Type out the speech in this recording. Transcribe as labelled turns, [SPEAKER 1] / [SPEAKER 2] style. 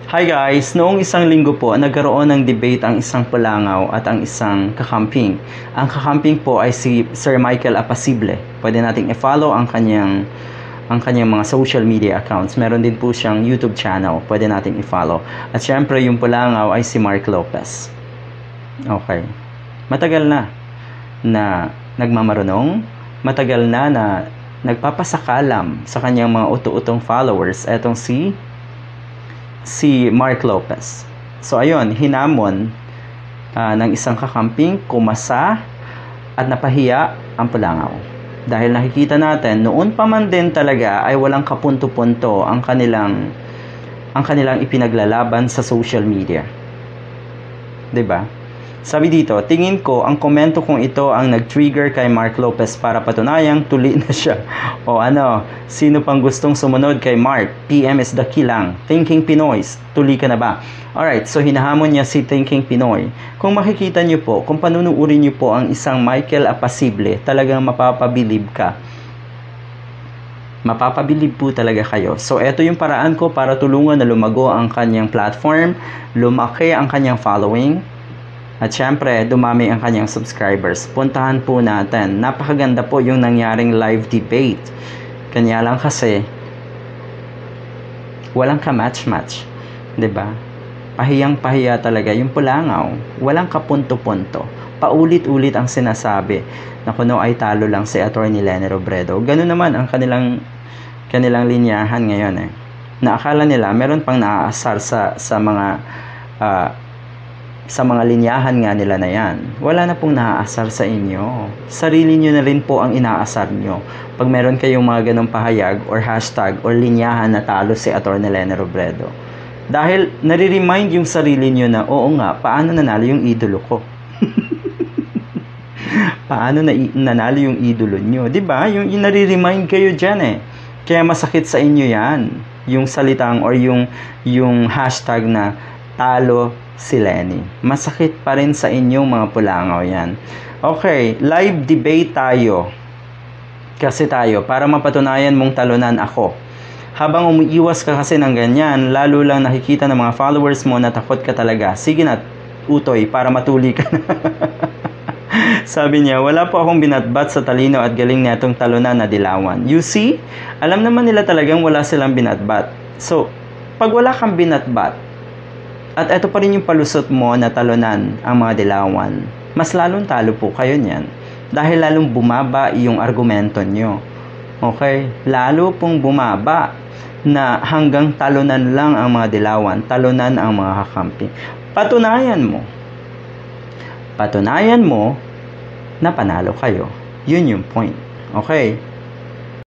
[SPEAKER 1] Hi guys! Noong isang linggo po, nagkaroon ng debate ang isang Pulangaw at ang isang kakamping. Ang kakamping po ay si Sir Michael Apacible. Pwede nating i-follow ang kanyang mga social media accounts. Meron din po siyang YouTube channel. Pwede nating i-follow. At syempre, yung Pulangaw ay si Mark Lopez. Okay. Matagal na nagmamarunong. Matagal na nagpapasakalam sa kanyang mga uto-utong followers. Etong si Mark Lopez. So ayun, hinamon ng isang kakamping, kumasa at napahiya ang Pulangaw. Dahil nakikita natin, noon pa man din talaga ay walang kapunto-punto ang kanilang ipinaglalaban sa social media. 'Di ba? Sabi dito, tingin ko ang komento kong ito ang nag-trigger kay Mark Lopez para patunayang tuli na siya. O sino pang gustong sumunod kay Mark? PM is the key lang. Thinking Pinoy, tuli ka na ba? Alright, so hinahamon niya si Thinking Pinoy. Kung makikita niyo po, kung panunuuri niyo po ang isang Michael Apacible, talagang mapapabilib ka. Mapapabilib po talaga kayo. So, ito yung paraan ko para tulungan na lumago ang kanyang platform, lumaki ang kanyang following, at syempre, dumami ang kanyang subscribers. Puntahan po natin. Napakaganda po yung nangyaring live debate. Kanya lang kasi, walang ka-match-match. 'Di ba? Pahiyang-pahiya talaga yung Pulangaw. Walang kapunto-punto. Paulit-ulit ang sinasabi na kuno ay talo lang si Attorney Leni Robredo. Ganun naman ang kanilang linyahan ngayon eh. Naakala nila meron pang naaasar sa mga linyahan nga nila na yan. Wala na pong naaasar sa inyo. Sarili nyo na rin po ang inaasar nyo. Pag meron kayong mga ganong pahayag or hashtag or linyahan na talo si Atty. Leni Robredo. Dahil nare-remind yung sarili nyo na, oo nga, paano nanalo yung idolo ko? Paano nanalo yung idolo nyo? Diba? Yung nare-remind kayo dyan eh. Kaya masakit sa inyo yan. Yung salitang or yung hashtag na talo si Leni. Masakit pa rin sa inyong mga Pulangaw yan. Okay, live debate tayo. Kasi para mapatunayan mong talunan ako. Habang umiiwas ka kasi ng ganyan, lalo lang nakikita ng mga followers mo na takot ka talaga. Sige na, utoy, para matuli ka na. Sabi niya, wala po akong binatbat sa talino at galing netong talunan na dilawan. You see? Alam naman nila talagang wala silang binatbat. So, pag wala kang binatbat, at ito pa rin yung palusot mo na talunan ang mga dilawan, mas lalong talo po kayo niyan. Dahil lalong bumaba yung argumento nyo. Okay? Lalo pong bumaba na hanggang talunan lang ang mga dilawan, talunan ang mga kakamping. Patunayan mo na panalo kayo. Yun yung point. Okay?